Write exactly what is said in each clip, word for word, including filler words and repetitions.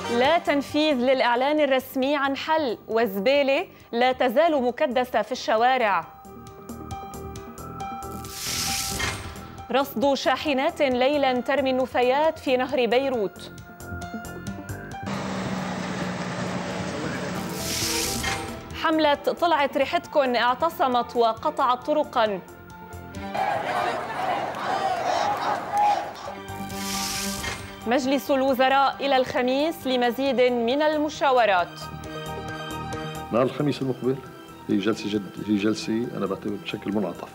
لا تنفيذ للإعلان الرسمي عن حل، والزبالة لا تزال مكدسة في الشوارع. رصد شاحنات ليلاً ترمي النفايات في نهر بيروت. حملة طلعت ريحتكن اعتصمت وقطعت طرقاً. مجلس الوزراء إلى الخميس لمزيد من المشاورات. نهار الخميس المقبل هي جلسة جد هي جلسة أنا بعتبر بشكل منعطف.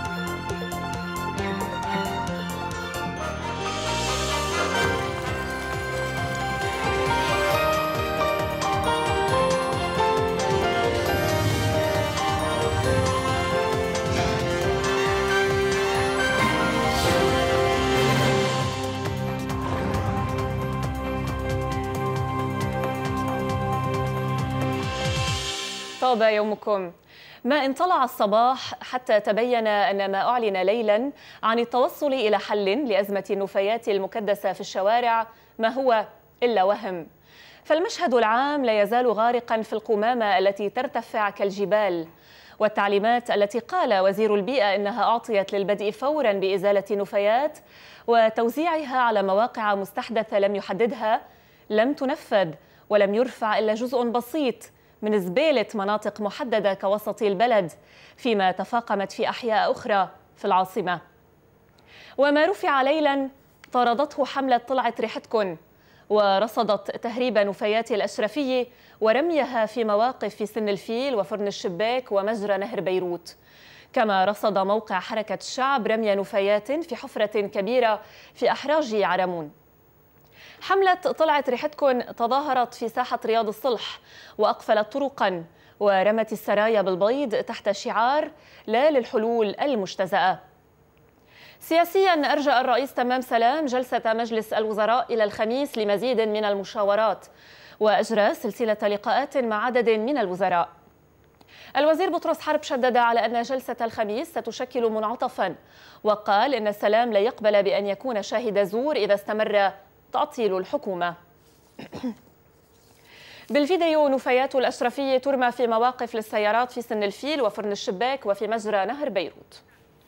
طاب يومكم. ما إن طلع الصباح حتى تبين أن ما أعلن ليلاً عن التوصل إلى حل لأزمة النفايات المكدسة في الشوارع ما هو إلا وهم، فالمشهد العام لا يزال غارقاً في القمامة التي ترتفع كالجبال، والتعليمات التي قال وزير البيئة إنها أعطيت للبدء فوراً بإزالة النفايات وتوزيعها على مواقع مستحدثة لم يحددها لم تنفذ، ولم يرفع إلا جزء بسيط من زبالة مناطق محددة كوسط البلد، فيما تفاقمت في أحياء أخرى في العاصمة. وما رفع ليلاً طاردته حملة طلعت ريحتكن، ورصدت تهريب نفايات الأشرفية ورميها في مواقف في سن الفيل وفرن الشباك ومجرى نهر بيروت. كما رصد موقع حركة الشعب رمي نفايات في حفرة كبيرة في أحراج عرمون. حملة طلعت ريحتكن تظاهرت في ساحة رياض الصلح وأقفلت طرقاً ورمت السرايا بالبيض تحت شعار لا للحلول المجتزأة. سياسياً أرجأ الرئيس تمام سلام جلسة مجلس الوزراء إلى الخميس لمزيد من المشاورات، وأجرى سلسلة لقاءات مع عدد من الوزراء. الوزير بطرس حرب شدد على أن جلسة الخميس ستشكل منعطفاً، وقال إن سلام لا يقبل بأن يكون شاهد زور إذا استمر تعطيل الحكومة. بالفيديو نفايات الأشرفية ترمى في مواقف للسيارات في سن الفيل وفرن الشباك وفي مجرى نهر بيروت.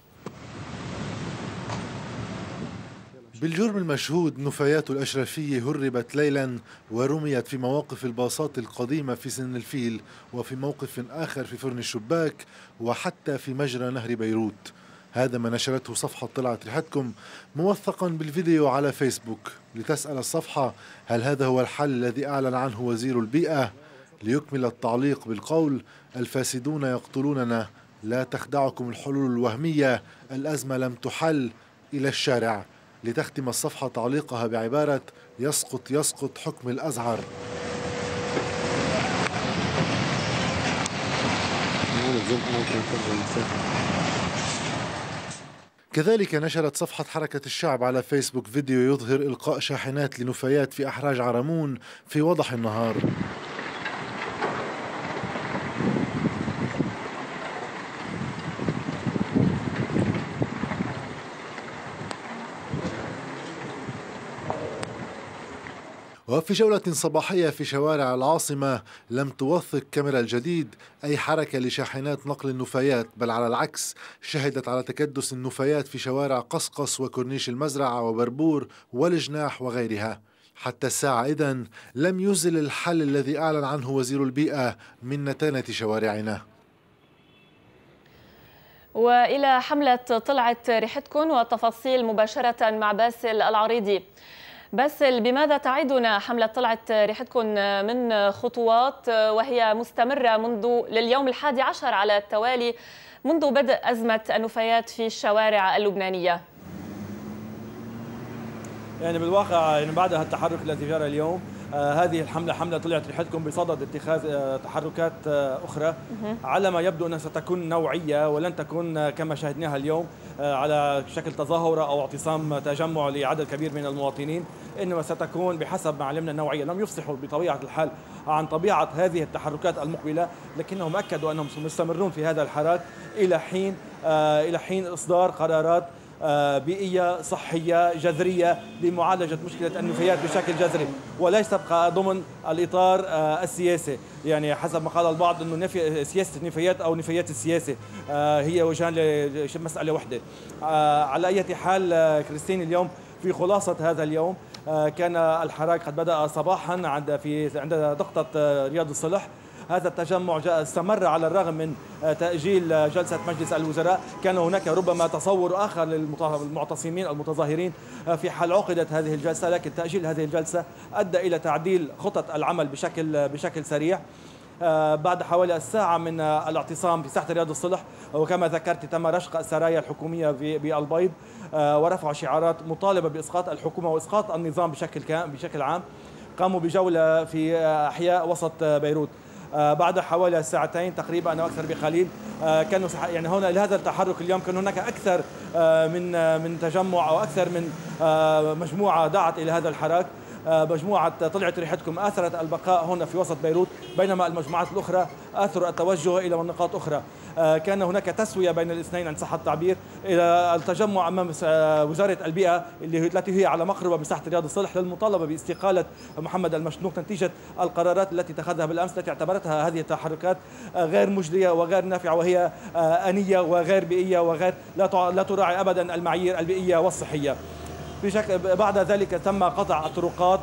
بالجرم المشهود نفايات الأشرفية هربت ليلا ورميت في مواقف الباصات القديمة في سن الفيل، وفي موقف آخر في فرن الشباك، وحتى في مجرى نهر بيروت. هذا ما نشرته صفحة طلعت ريحتكم موثقا بالفيديو على فيسبوك، لتسأل الصفحة هل هذا هو الحل الذي أعلن عنه وزير البيئة؟ ليكمل التعليق بالقول: الفاسدون يقتلوننا، لا تخدعكم الحلول الوهمية، الأزمة لم تحل، إلى الشارع. لتختم الصفحة تعليقها بعبارة: يسقط يسقط حكم الأزهر. كذلك نشرت صفحة حركة الشعب على فيسبوك فيديو يظهر إلقاء شاحنات لنفايات في أحراج عرمون في وضح النهار. وفي جولة صباحية في شوارع العاصمة لم توثق كاميرا الجديد أي حركة لشاحنات نقل النفايات، بل على العكس شهدت على تكدس النفايات في شوارع قصقص وكورنيش المزرعة وبربور والجناح وغيرها. حتى الساعة إذن لم يزل الحل الذي أعلن عنه وزير البيئة من نتانة شوارعنا. وإلى حملة طلعت ريحتكن والتفاصيل مباشرة مع باسل العريضي. باسل، بماذا تعدنا حملة طلعت ريحتكن من خطوات وهي مستمرة منذ لليوم الحادي عشر على التوالي منذ بدء أزمة النفايات في الشوارع اللبنانية؟ يعني بالواقع يعني بعد هالتحرك الذي جرى اليوم آه هذه الحملة حملة طلعت ريحتكم بصدد اتخاذ آه تحركات آه أخرى على ما يبدو أنها ستكون نوعية ولن تكون آه كما شاهدناها اليوم آه على شكل تظاهرة أو اعتصام تجمع لعدد كبير من المواطنين، إنما ستكون بحسب ما علمنا النوعية. لم يفصحوا بطبيعة الحال عن طبيعة هذه التحركات المقبلة، لكنهم أكدوا أنهم مستمرون في هذا الحراك إلى حين آه إلى حين إصدار قرارات بيئية صحية جذرية لمعالجة مشكلة النفايات بشكل جذري، وليس تبقى ضمن الإطار السياسي. يعني حسب ما قال البعض أنه سياسة النفايات أو نفايات السياسة هي وجهان لمسألة واحدة. على أي حال كريستين، اليوم في خلاصة هذا اليوم كان الحراك قد بدأ صباحا عند في عند نقطة رياض الصلح. هذا التجمع جاء استمر على الرغم من تأجيل جلسة مجلس الوزراء. كان هناك ربما تصور آخر للمعتصمين المتظاهرين في حال عقدت هذه الجلسة، لكن تأجيل هذه الجلسة أدى إلى تعديل خطط العمل بشكل بشكل سريع. بعد حوالي الساعة من الاعتصام في ساحة رياض الصلح، وكما ذكرت تم رشق السرايا الحكومية بالبيض ورفع شعارات مطالبة بإسقاط الحكومة وإسقاط النظام بشكل بشكل عام. قاموا بجولة في أحياء وسط بيروت. بعد حوالي ساعتين تقريبا أو أكثر بقليل كانوا يعني هنا لهذا التحرك اليوم كان هناك أكثر من من تجمع أو أكثر من مجموعة دعت إلى هذا الحراك. مجموعة طلعت ريحتكم آثرت البقاء هنا في وسط بيروت، بينما المجموعات الأخرى آثروا التوجه إلى مناطق أخرى. كان هناك تسوية بين الاثنين عن صحة التعبير إلى التجمع أمام وزارة البيئة اللي التي هي على مقربة بساحة رياض الصلح للمطالبة باستقالة محمد المشنوق نتيجة القرارات التي اتخذها بالأمس، التي اعتبرتها هذه التحركات غير مجدية وغير نافعة، وهي آنية وغير بيئية وغير لا تراعي أبدا المعايير البيئية والصحية. بشكل بعد ذلك تم قطع الطرقات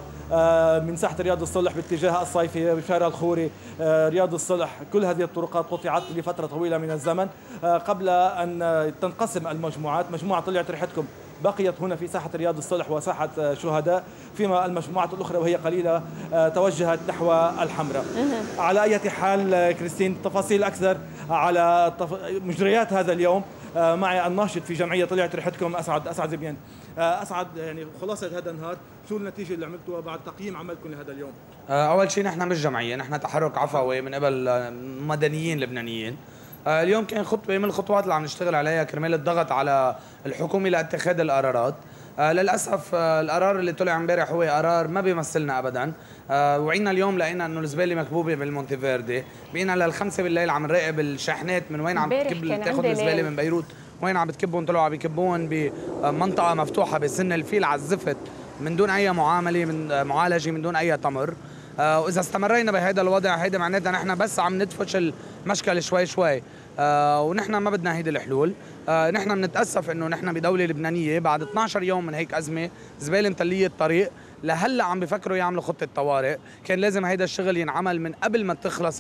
من ساحة رياض الصلح باتجاه الصيفي بشارع الخوري رياض الصلح. كل هذه الطرقات قطعت لفترة طويلة من الزمن قبل أن تنقسم المجموعات. مجموعة طلعت ريحتكم بقيت هنا في ساحة رياض الصلح وساحة شهداء، فيما المجموعات الأخرى وهي قليلة توجهت نحو الحمراء. على أي حال كريستين، تفاصيل أكثر على مجريات هذا اليوم معي الناشط في جمعية طلعت ريحتكم أسعد أسعد زبيان. أسعد، يعني خلاصة هذا النهار شو النتيجة اللي عملتوها بعد تقييم عملكم لهذا اليوم؟ أول شيء نحن مش جمعية، نحن تحرك عفوي من قبل مدنيين لبنانيين. اليوم كان خطوة من الخطوات اللي عم نشتغل عليها كرمال الضغط على الحكومة لاتخاذ القرارات. للأسف القرار اللي طلع امبارح هو قرار ما بيمثلنا أبدا. وعينا اليوم لقينا انه الزباله مكبوبه بالمونتيفيردي، بقينا للخمسة بالليل عم نراقب الشاحنات من وين عم تكب تاخذ الزباله من بيروت، وين عم بتكبهم. طلعوا عم بيكبوهم بمنطقه مفتوحه بسن الفيل على الزفت من دون اي معامله من معالجه من دون اي تمر. واذا استمرينا بهذا الوضع هيدا معناتها نحن بس عم ندفش المشكله شوي شوي، ونحن ما بدنا هيدي الحلول. نحن بنتاسف انه نحن بدوله لبنانيه بعد اثنعش يوم من هيك ازمه زباله متليه الطريق لهلا عم بفكروا يعملوا خطه طوارئ. كان لازم هيدا الشغل ينعمل من قبل ما تخلص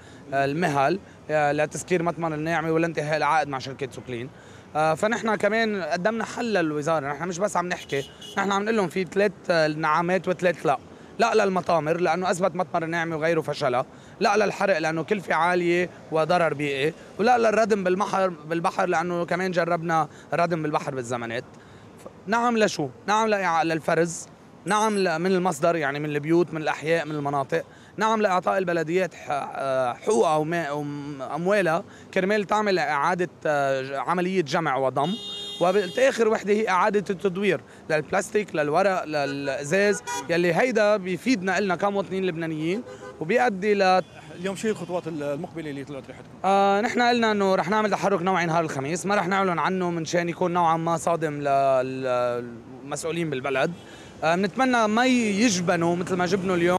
المهل لتسكير مطمن الناعمه ولا انتهاء العقد مع شركه سوكلين. فنحن كمان قدمنا حل للوزاره، نحن مش بس عم نحكي، نحن عم نقول لهم في ثلاث نعمات وثلاث لا. لا للمطامر لانه اثبت مطمر الناعمه وغيره فشلها، لا للحرق لانه كلفه عاليه وضرر بيئي، ولا للردم بالبحر بالبحر لانه كمان جربنا ردم بالبحر بالزمانات. نعم لشو؟ نعم للفرز، نعم من المصدر يعني من البيوت من الاحياء من المناطق، نعم لاعطاء البلديات حقوقها واموالها كرمال تعمل اعاده عمليه جمع وضم، وبالاخر وحده هي اعاده التدوير للبلاستيك للورق للازاز يلي هيدا بيفيدنا لنا كمواطنين لبنانيين وبيؤدي ل اليوم شو الخطوات المقبله اللي طلعت ريحتكم؟ آه نحن قلنا انه رح نعمل تحرك نوعي نهار الخميس، ما رح نعلن عنه من شان يكون نوعا ما صادم للمسؤولين بالبلد. بنتمنى آه ما يجبنوا مثل ما جبنوا اليوم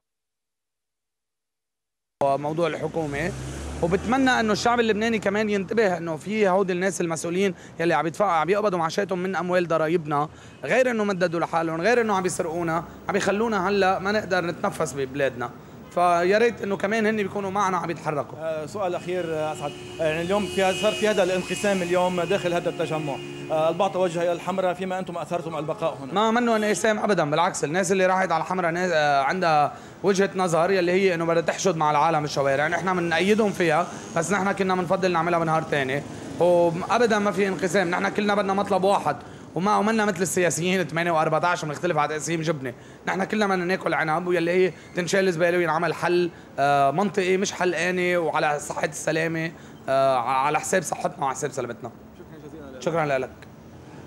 موضوع الحكومه، وبتمنى انه الشعب اللبناني كمان ينتبه انه في هودي الناس المسؤولين يلي عم يدفعوا عم يقبضوا معاشاتهم من اموال ضرايبنا، غير انه مددوا لحالهم، غير انه عم يسرقونا، عم يخلونا هلا ما نقدر نتنفس ببلادنا. فيا ريت انه كمان هن بيكونوا معنا عم يتحركوا. آه سؤال اخير اسعد، يعني اليوم في صار في هذا الانقسام اليوم داخل هذا التجمع، آه البعض توجه الى الحمراء فيما انتم اثرتم البقاء هنا. ما منه انقسام ابدا، بالعكس الناس اللي راحت على الحمراء ناس آه عندها وجهه نظر يلي هي انه بدها تحشد مع العالم الشوارع، نحن بنأيدهم فيها، بس نحن كنا بنفضل نعملها بنهار ثاني، وابدا ما في انقسام، نحن كلنا بدنا مطلب واحد، وما عملنا مثل السياسيين ثمانية وأربعطعش بنختلف على تقسيم جبنه، نحن كلنا بدنا ناكل عنب واللي هي تنشال الزباله وينعمل حل آه منطقي مش حل آني وعلى صحه السلامه، آه على حساب صحتنا وعلى حساب سلامتنا. شكرا جزيلا لك. شكرا لك.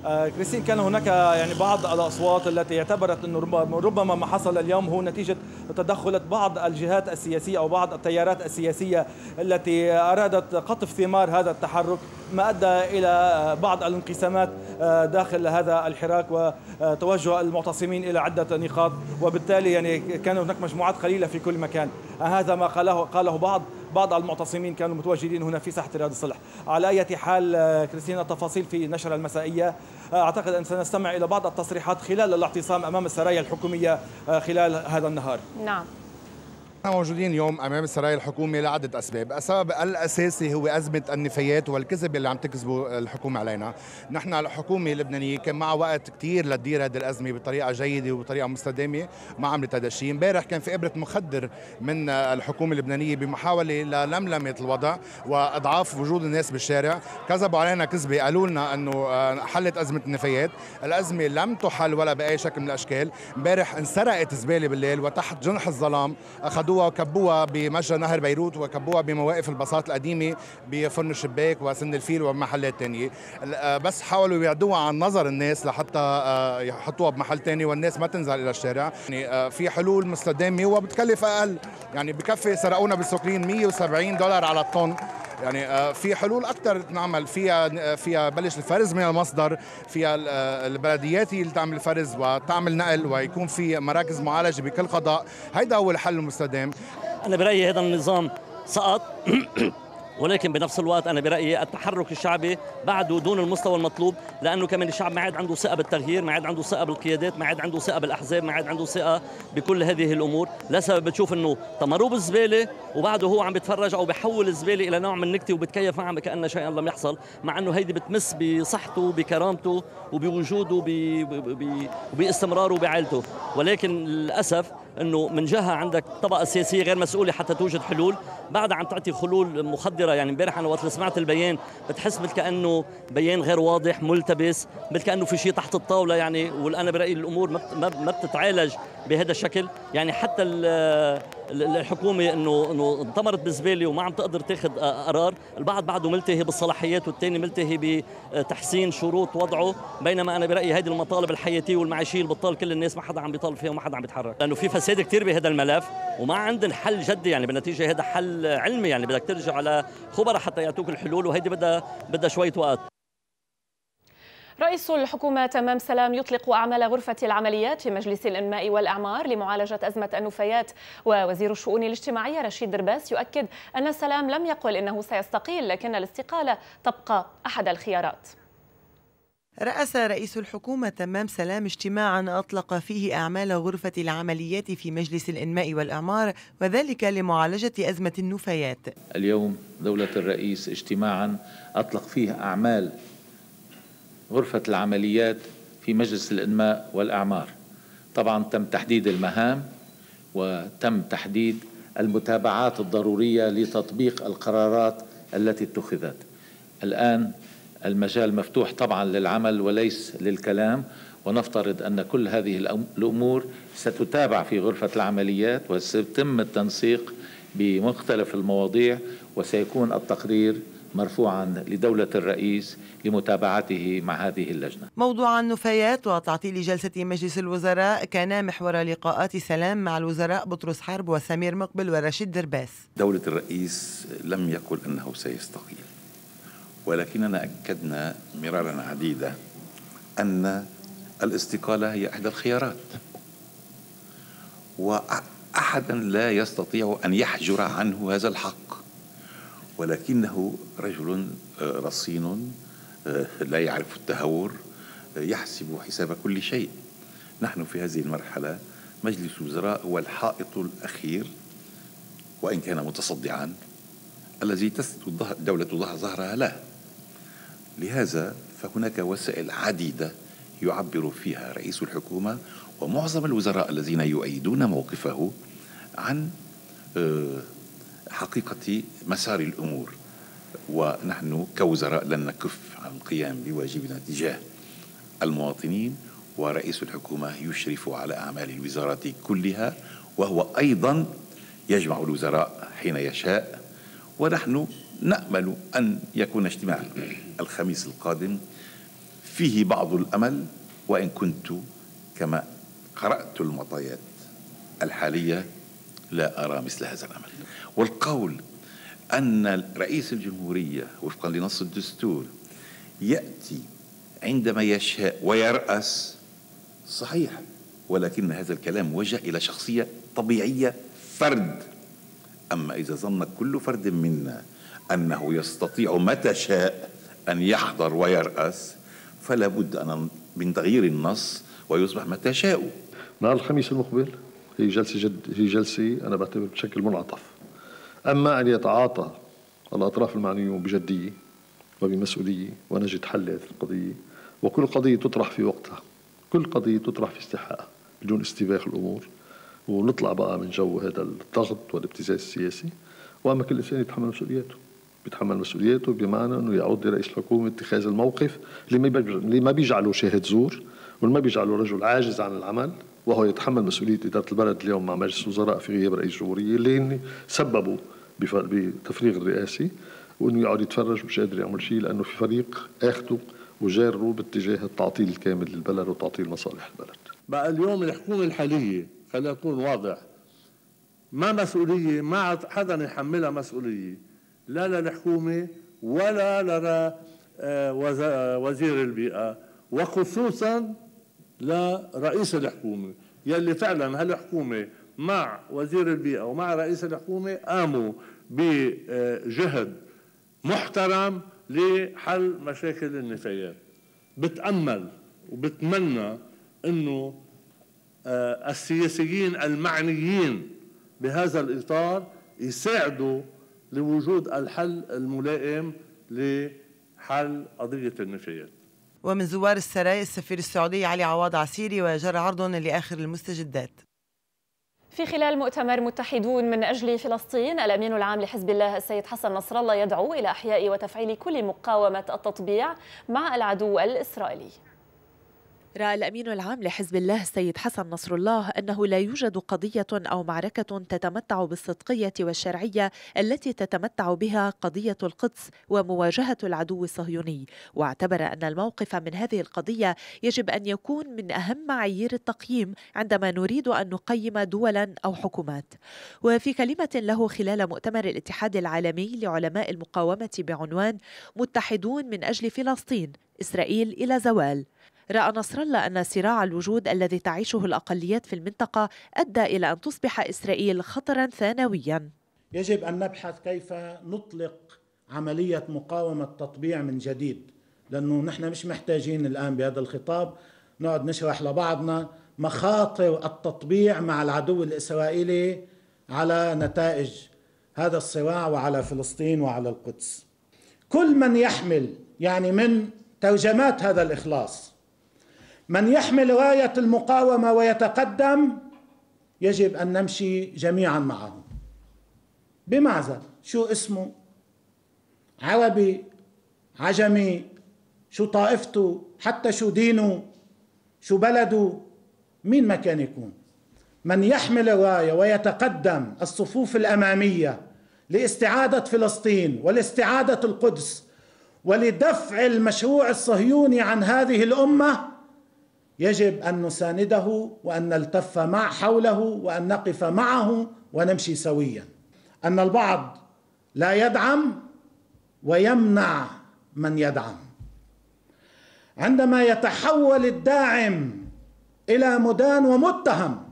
كريستين، كان هناك يعني بعض الأصوات التي اعتبرت أنه ربما ما حصل اليوم هو نتيجة تدخلات بعض الجهات السياسية أو بعض التيارات السياسية التي أرادت قطف ثمار هذا التحرك، ما أدى إلى بعض الانقسامات داخل هذا الحراك وتوجه المعتصمين إلى عدة نقاط، وبالتالي يعني كان هناك مجموعات قليلة في كل مكان. هذا ما قاله قاله بعض بعض المعتصمين كانوا متواجدين هنا في ساحة رياض الصلح. على أي حال كريستين، التفاصيل في النشرة المسائية. أعتقد أن سنستمع إلى بعض التصريحات خلال الاعتصام أمام السرايا الحكومية خلال هذا النهار. نعم، نحن موجودين اليوم امام السرايا الحكومي لعده اسباب، السبب الاساسي هو ازمه النفايات والكذب اللي عم تكذبه الحكومه علينا. نحن الحكومه اللبنانيه كان معها وقت كثير لتدير هذه الازمه بطريقه جيده وبطريقه مستدامه، ما عملت هذا الشيء. امبارح كان في ابره مخدر من الحكومه اللبنانيه بمحاوله للملمه الوضع واضعاف وجود الناس بالشارع. كذبوا علينا كذبه، قالوا لنا انه حلت ازمه النفايات، الازمه لم تحل ولا باي شكل من الاشكال. امبارح انسرقت زباله بالليل وتحت جنح الظلام اخذوها وكبوها بمجرى نهر بيروت وكبوها بمواقف الباصات القديمه بفرن الشباك وسن الفيل ومحلات ثانيه، بس حاولوا يبعدوها عن نظر الناس لحتى يحطوها بمحل ثاني والناس ما تنزل الى الشارع. يعني في حلول مستدامه وبتكلف اقل، يعني بكفي سرقونا بالسكرين مئة وسبعين دولار على الطن. يعني في حلول اكثر تنعمل فيها، فيها بلش الفرز من المصدر، فيها البلديات اللي تعمل فرز وتعمل نقل ويكون في مراكز معالجه بكل قضاء. هيدا هو الحل المستدام. انا برايي هذا النظام سقط ولكن بنفس الوقت أنا برأيي التحرك الشعبي بعده دون المستوى المطلوب، لأنه كمان الشعب ما عاد عنده ثقة بالتغيير، ما عاد عنده ثقة بالقيادات، ما عاد عنده ثقة بالأحزاب، ما عاد عنده ثقة بكل هذه الأمور. لسبب بتشوف إنه تمروا بالزبالة وبعده هو عم بيتفرج أو بيحول الزبالة إلى نوع من النكتة وبتكيف معها كأن شيئا لم يحصل، مع إنه هيدي بتمس بصحته بكرامته وبوجوده وباستمراره بعائلته. ولكن للأسف إنه من جهة عندك طبقة سياسية غير مسؤولة حتى توجد حلول، بعدها عم تعطي حلول مخدرة. يعني امبارح أنا وقت سمعت البيان بتحس مثل كأنه بيان غير واضح ملتبس، مثل كأنه في شيء تحت الطاولة. يعني وأنا برأيي الأمور ما بتتعالج بهذا الشكل. يعني حتى الحكومة إنه إنه انطمرت بالزبالة وما عم تقدر تاخذ قرار، البعض بعده ملتهي بالصلاحيات والثاني ملتهي بتحسين شروط وضعه، بينما أنا برأيي هذه المطالب الحياتية والمعيشية اللي بتطال كل الناس ما حدا عم بيطالب فيها وما حدا عم يتحرك، لأنه في فساد كثير بهذا الملف وما عندنا حل جدي. يعني بالنتيجة هذا حل علمي، يعني بدك ترجع على خبراء حتى يعطوك الحلول، وهيدي بدها بدها شوية وقت. رئيس الحكومة تمام سلام يطلق أعمال غرفة العمليات في مجلس الإنماء والأعمار لمعالجة أزمة النفايات، ووزير الشؤون الاجتماعية رشيد درباس يؤكد أن سلام لم يقل إنه سيستقيل، لكن الاستقالة تبقى أحد الخيارات. رأس رئيس الحكومة تمام سلام اجتماعا أطلق فيه أعمال غرفة العمليات في مجلس الإنماء والإعمار، وذلك لمعالجة أزمة النفايات. اليوم دولة الرئيس اجتماعا أطلق فيه أعمال غرفة العمليات في مجلس الإنماء والأعمار. طبعا تم تحديد المهام وتم تحديد المتابعات الضرورية لتطبيق القرارات التي اتخذت. الآن المجال مفتوح طبعا للعمل وليس للكلام، ونفترض أن كل هذه الأمور ستتابع في غرفة العمليات وسيتم التنسيق بمختلف المواضيع، وسيكون التقرير مرفوعا لدولة الرئيس لمتابعته مع هذه اللجنة. موضوع النفايات وتعطيل جلسة مجلس الوزراء كان محور لقاءات سلام مع الوزراء بطرس حرب وسمير مقبل ورشيد درباس. دولة الرئيس لم يقل أنه سيستقيل، ولكننا أكدنا مرارا عديدة أن الاستقالة هي إحدى الخيارات، وأحدا لا يستطيع أن يحجر عنه هذا الحق، ولكنه رجل رصين لا يعرف التهور، يحسب حساب كل شيء. نحن في هذه المرحلة مجلس الوزراء هو الحائط الأخير وإن كان متصدعا الذي تسد الدولة ظهرها له. لهذا فهناك وسائل عديدة يعبر فيها رئيس الحكومة ومعظم الوزراء الذين يؤيدون موقفه عن حقيقة مسار الأمور، ونحن كوزراء لن نكف عن القيام بواجبنا تجاه المواطنين، ورئيس الحكومة يشرف على أعمال الوزارات كلها، وهو أيضا يجمع الوزراء حين يشاء. ونحن نأمل أن يكون اجتماع الخميس القادم فيه بعض الأمل، وإن كنت كما قرأت المعطيات الحالية لا أرى مثل هذا الأمل. والقول أن رئيس الجمهورية وفقا لنص الدستور يأتي عندما يشاء ويرأس صحيح، ولكن هذا الكلام وجه إلى شخصية طبيعية فرد. أما إذا ظن كل فرد منا أنه يستطيع متى شاء أن يحضر ويرأس، فلا بد أن من تغيير النص ويصبح متى شاء. نهار الخميس المقبل هي جلسة جد هي جلسة أنا بعتبر بشكل منعطف. أما أن يتعاطى الأطراف المعنيون بجدية وبمسؤولية ونجد حل هذه القضية، وكل قضية تطرح في وقتها، كل قضية تطرح في استحقاقها بدون استباق الأمور، ونطلع بقى من جو هذا الضغط والابتزاز السياسي. وأما كل إنسان يتحمل مسؤولياته، بيتحمل مسؤولياته بمعنى أنه يعود لرئيس الحكومة اتخاذ الموقف اللي ما بيجعله شاهد زور واللي ما بيجعله رجل عاجز عن العمل، وهو يتحمل مسؤولية إدارة البلد اليوم مع مجلس الوزراء في غياب رئيس الجمهورية اللي سببوا بتفريغ الرئاسي، وأنه يقعد يتفرج مش قادر يعمل شيء لأنه في فريق آخده وجاره باتجاه التعطيل الكامل للبلد وتعطيل مصالح البلد. بقى اليوم الحكومة الحالية خلينا نكون واضح، ما مسؤولية، ما حدا يحملها مسؤولية لا للحكومة ولا لوزير البيئة، وخصوصا لرئيس الحكومة يلي فعلا هالحكومة مع وزير البيئة ومع رئيس الحكومة قاموا بجهد محترم لحل مشاكل النفايات. بتأمل وبتمنى انه السياسيين المعنيين بهذا الإطار يساعدوا لوجود الحل الملائم لحل قضية النفايات. ومن زوار السراي السفير السعودي علي عواض عسيري وجرى عرض لآخر المستجدات. في خلال مؤتمر متحدون من أجل فلسطين، الأمين العام لحزب الله السيد حسن نصر الله يدعو إلى إحياء وتفعيل كل مقاومة التطبيع مع العدو الإسرائيلي. رأى الأمين العام لحزب الله السيد حسن نصر الله أنه لا يوجد قضية أو معركة تتمتع بالصدقية والشرعية التي تتمتع بها قضية القدس ومواجهة العدو الصهيوني، واعتبر أن الموقف من هذه القضية يجب أن يكون من أهم معايير التقييم عندما نريد أن نقيم دولا أو حكومات. وفي كلمة له خلال مؤتمر الاتحاد العالمي لعلماء المقاومة بعنوان متحدون من أجل فلسطين، إسرائيل إلى زوال، رأى نصر الله أن صراع الوجود الذي تعيشه الأقليات في المنطقة أدى إلى أن تصبح إسرائيل خطراً ثانوياً. يجب أن نبحث كيف نطلق عملية مقاومة تطبيع من جديد، لأنه نحن مش محتاجين الآن بهذا الخطاب نقعد نشرح لبعضنا مخاطر التطبيع مع العدو الإسرائيلي على نتائج هذا الصراع وعلى فلسطين وعلى القدس. كل من يحمل يعني من ترجمات هذا الإخلاص من يحمل راية المقاومة ويتقدم يجب أن نمشي جميعا معه بمعزل شو اسمه، عربي، عجمي، شو طائفته، حتى شو دينه، شو بلده، مين ما كان يكون. من يحمل الراية ويتقدم الصفوف الأمامية لاستعادة فلسطين ولاستعادة القدس ولدفع المشروع الصهيوني عن هذه الأمة يجب أن نسانده وأن نلتف مع حوله وأن نقف معه ونمشي سويا. أن البعض لا يدعم ويمنع من يدعم. عندما يتحول الداعم إلى مدان ومتهم،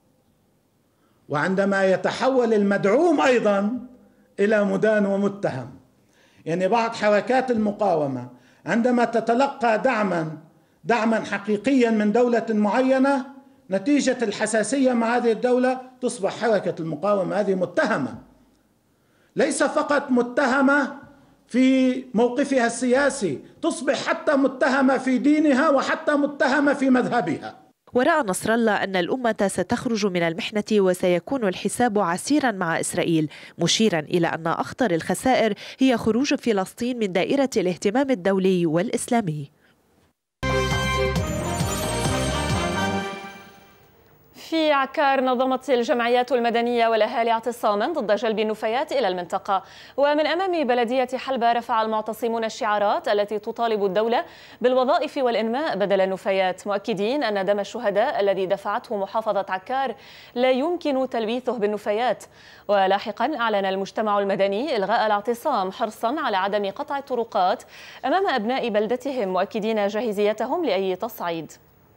وعندما يتحول المدعوم أيضا إلى مدان ومتهم، يعني بعض حركات المقاومة عندما تتلقى دعما دعما حقيقيا من دولة معينة، نتيجة الحساسية مع هذه الدولة تصبح حركة المقاومة هذه متهمة، ليس فقط متهمة في موقفها السياسي، تصبح حتى متهمة في دينها وحتى متهمة في مذهبها. ورأى نصر الله أن الأمة ستخرج من المحنة وسيكون الحساب عسيرا مع إسرائيل، مشيرا إلى أن أخطر الخسائر هي خروج فلسطين من دائرة الاهتمام الدولي والإسلامي. في عكار نظمت الجمعيات المدنية والأهالي اعتصاما ضد جلب النفايات إلى المنطقة، ومن أمام بلدية حلبة رفع المعتصمون الشعارات التي تطالب الدولة بالوظائف والإنماء بدل النفايات، مؤكدين أن دم الشهداء الذي دفعته محافظة عكار لا يمكن تلويثه بالنفايات. ولاحقا أعلن المجتمع المدني إلغاء الاعتصام حرصا على عدم قطع الطرقات أمام أبناء بلدتهم، مؤكدين جاهزيتهم لأي تصعيد.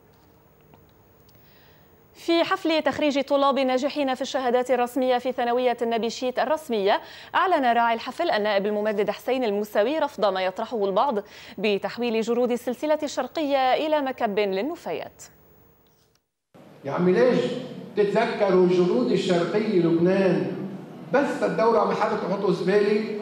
في حفل تخريج طلاب ناجحين في الشهادات الرسمية في ثانوية النبيشيت الرسمية، أعلن راعي الحفل النائب الممدد حسين الموسوي رفض ما يطرحه البعض بتحويل جرود السلسلة الشرقية إلى مكب للنفايات. يا عمي ليش تتذكروا الجرود الشرقية لبنان بس الدورة محل تحطوا زبالة؟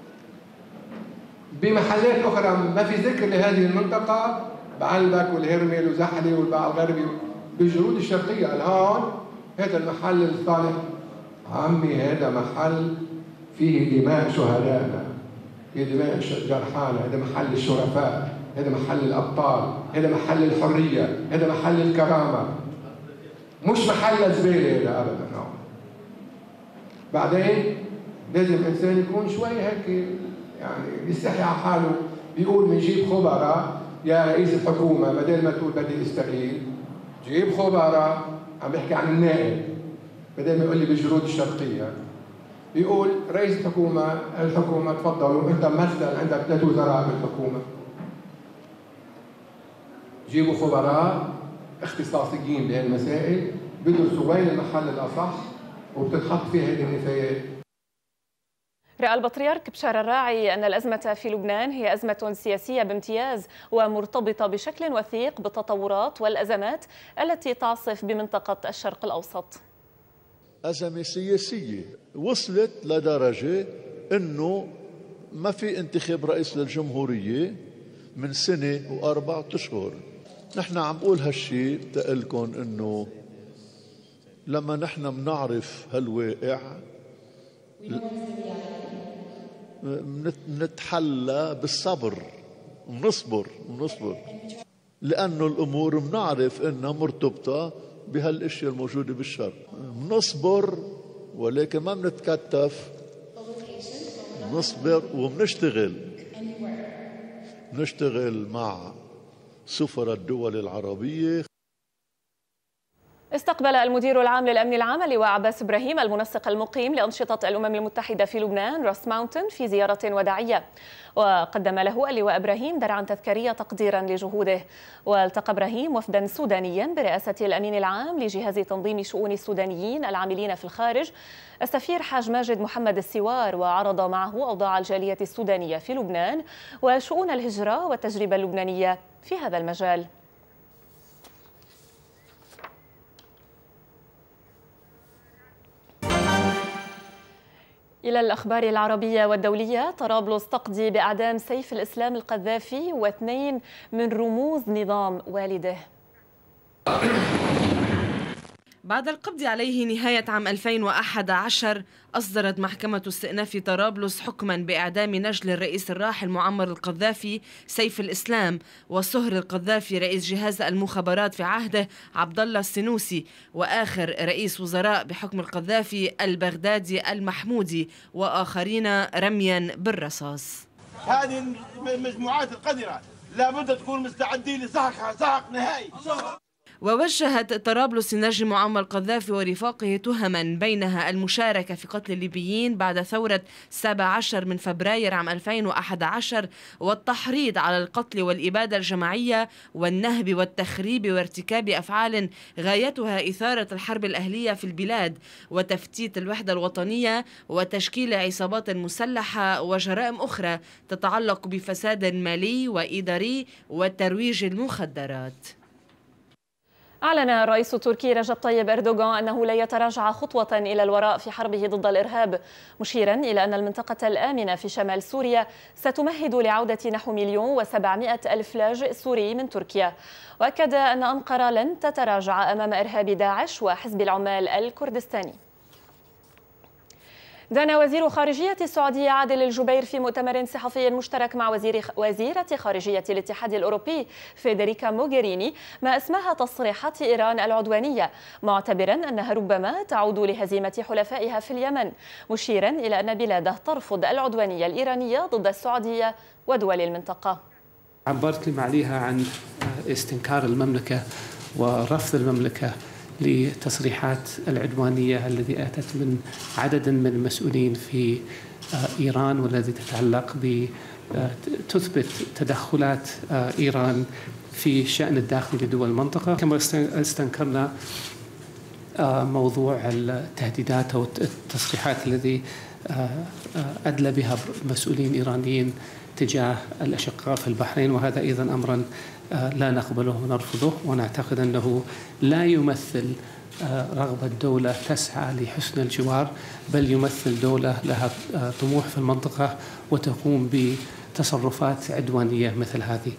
بمحلات أخرى ما في ذكر لهذه المنطقة، بعلبك والهرمل وزحلة والباع الغربي بالجرود الشرقية. الآن هذا المحل الصالح عمي، هذا محل فيه دماء شهدائنا، فيه دماء جرحانا، هذا محل الشرفاء، هذا محل الأبطال، هذا محل الحرية، هذا محل الكرامة، مش محل زبالة هذا أبدا. بعدين لازم الإنسان يكون شوي هيك يعني يستحي على حاله، بيقول بنجيب خبراء يا رئيس الحكومة، بدل ما تقول بدي استقيل جيب خبراء. عم بيحكي عن النائب بدل ما يقول لي بالجرود الشرقية، بيقول رئيس الحكومة الحكومة تفضلوا أنت ممثل عندك ثلاث وزراء بالحكومة، جيبوا خبراء اختصاصيين بهالمسائل بدرسوا وين المحل الأصح وبتتحط فيه هذه النفايات. رأى البطريرك بشار الراعي أن الأزمة في لبنان هي أزمة سياسية بامتياز ومرتبطة بشكل وثيق بالتطورات والأزمات التي تعصف بمنطقة الشرق الأوسط. أزمة سياسية وصلت لدرجة أنه ما في انتخاب رئيس للجمهورية من سنة وأربعة أشهر. نحن عم بقول هالشي بتقلكن أنه لما نحن بنعرف هالواقع نتحلى بالصبر، ونصبر ونصبر لأنه الأمور بنعرف إنها مرتبطة بهالأشياء الموجودة بالشرق. بنصبر ولكن ما بنتكتف، نصبر وبنشتغل نشتغل مع سفراء الدول العربية. استقبل المدير العام للأمن العام اللواء عباس إبراهيم المنسق المقيم لأنشطة الأمم المتحدة في لبنان راس ماونتن في زيارة وداعية، وقدم له اللواء إبراهيم درعا تذكارية تقديرا لجهوده. والتقى إبراهيم وفدا سودانيا برئاسة الأمين العام لجهاز تنظيم شؤون السودانيين العاملين في الخارج السفير حاج ماجد محمد السوار، وعرض معه أوضاع الجالية السودانية في لبنان وشؤون الهجرة والتجربة اللبنانية في هذا المجال. إلى الأخبار العربية والدولية، طرابلس تقضي بإعدام سيف الإسلام القذافي واثنين من رموز نظام والده. بعد القبض عليه نهاية عام ألفين وأحد عشر، أصدرت محكمة استئناف طرابلس حكما بإعدام نجل الرئيس الراحل معمر القذافي سيف الإسلام، وصهر القذافي رئيس جهاز المخابرات في عهده عبد الله السنوسي، وآخر رئيس وزراء بحكم القذافي البغدادي المحمودي، وآخرين رميا بالرصاص. هذه المجموعات القذرة لابد تكون مستعدين لسحقها سحق نهائي. ووجهت طرابلس النجل معمر القذافي ورفاقه تهما بينها المشاركة في قتل الليبيين بعد ثورة السابع عشر من فبراير عام ألفين وأحد عشر، والتحريض على القتل والإبادة الجماعية والنهب والتخريب وارتكاب أفعال غايتها إثارة الحرب الأهلية في البلاد وتفتيت الوحدة الوطنية وتشكيل عصابات مسلحة وجرائم أخرى تتعلق بفساد مالي وإداري وترويج المخدرات. أعلن الرئيس التركي رجب طيب أردوغان أنه لا يتراجع خطوة إلى الوراء في حربه ضد الإرهاب، مشيرا إلى أن المنطقة الآمنة في شمال سوريا ستمهد لعودة نحو مليون وسبعمائة ألف لاجئ سوري من تركيا. وأكد أن أنقرة لن تتراجع أمام إرهاب داعش وحزب العمال الكردستاني. دان وزير خارجية السعودية عادل الجبير في مؤتمر صحفي مشترك مع وزير وزيرة خارجية الاتحاد الأوروبي فيدريكا موغيريني ما اسمها تصريحات إيران العدوانية، معتبرا أنها ربما تعود لهزيمة حلفائها في اليمن، مشيرا إلى أن بلاده ترفض العدوانية الإيرانية ضد السعودية ودول المنطقة. عبرت لي عليها عن استنكار المملكة ورفض المملكة لتصريحات العدوانية التي أتت من عدد من المسؤولين في إيران، والذي تتعلق بتثبت تدخلات إيران في الشأن الداخلي لدول المنطقة. كما استنكرنا موضوع التهديدات أو التصريحات الذي أدلى بها مسؤولين إيرانيين تجاه الأشقاء في البحرين، وهذا أيضا أمرا لا نقبله ونرفضه، ونعتقد أنه لا يمثل رغبة دولة تسعى لحسن الجوار، بل يمثل دولة لها طموح في المنطقة وتقوم بتصرفات عدوانية مثل هذه.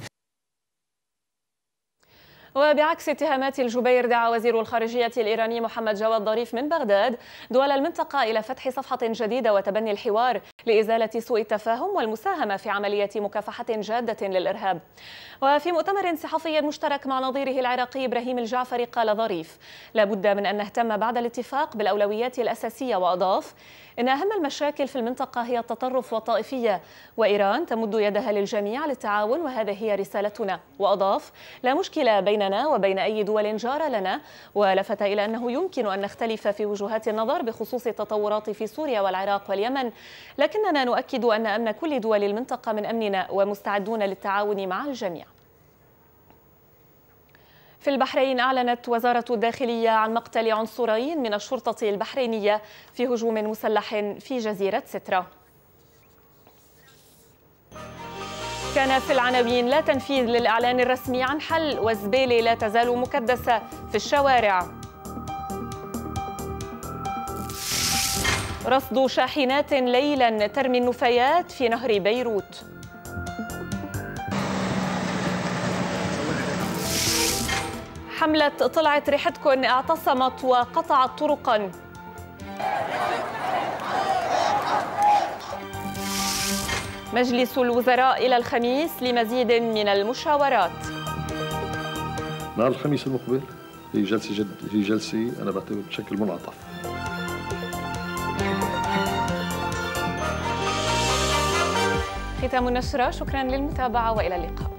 وبعكس اتهامات الجبير، دعا وزير الخارجية الإيراني محمد جواد ظريف من بغداد دول المنطقة إلى فتح صفحة جديدة وتبني الحوار لإزالة سوء التفاهم والمساهمة في عملية مكافحة جادة للإرهاب. وفي مؤتمر صحفي مشترك مع نظيره العراقي إبراهيم الجعفري، قال ظريف: لا بد من أن نهتم بعد الاتفاق بالأولويات الأساسية، وأضاف إن أهم المشاكل في المنطقة هي التطرف والطائفية، وإيران تمد يدها للجميع للتعاون، وهذا هي رسالتنا. وأضاف: لا مشكلة بيننا وبين أي دول جارة لنا، ولفت إلى أنه يمكن أن نختلف في وجهات النظر بخصوص التطورات في سوريا والعراق واليمن، لكننا نؤكد أن أمن كل دول المنطقة من أمننا ومستعدون للتعاون مع الجميع. في البحرين أعلنت وزارة الداخلية عن مقتل عنصرين من الشرطة البحرينية في هجوم مسلح في جزيرة سترة. كان في العناوين: لا تنفيذ للإعلان الرسمي عن حل، والزبالة لا تزال مكدسة في الشوارع. رصد شاحنات ليلا ترمي النفايات في نهر بيروت. حملة طلعت ريحتكن اعتصمت وقطعت طرقا. مجلس الوزراء إلى الخميس لمزيد من المشاورات. نهار الخميس المقبل هي جلسة جد هي جلسة أنا بعتبر بشكل منعطف. ختام النشرة، شكرا للمتابعة وإلى اللقاء.